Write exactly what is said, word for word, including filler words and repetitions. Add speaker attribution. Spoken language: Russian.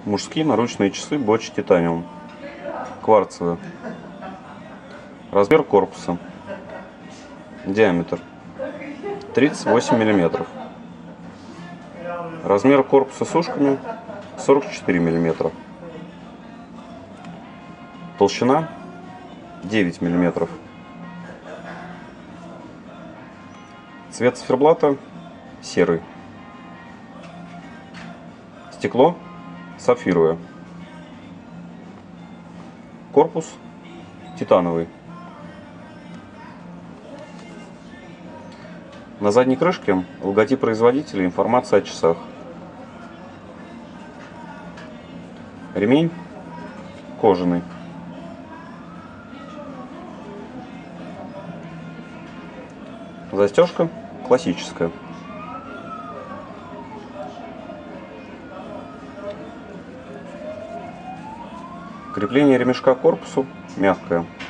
Speaker 1: Мужские наручные часы Bosch Titanium. Кварцевые. Размер корпуса. Диаметр тридцать восемь миллиметров. Размер корпуса с ушками сорок четыре миллиметра. Толщина девять миллиметров. Цвет циферблата серый. Стекло сапфировое. Корпус титановый. На задней крышке логотип производителя, информация о часах. Ремень кожаный. Застежка классическая. Крепление ремешка к корпусу мягкое.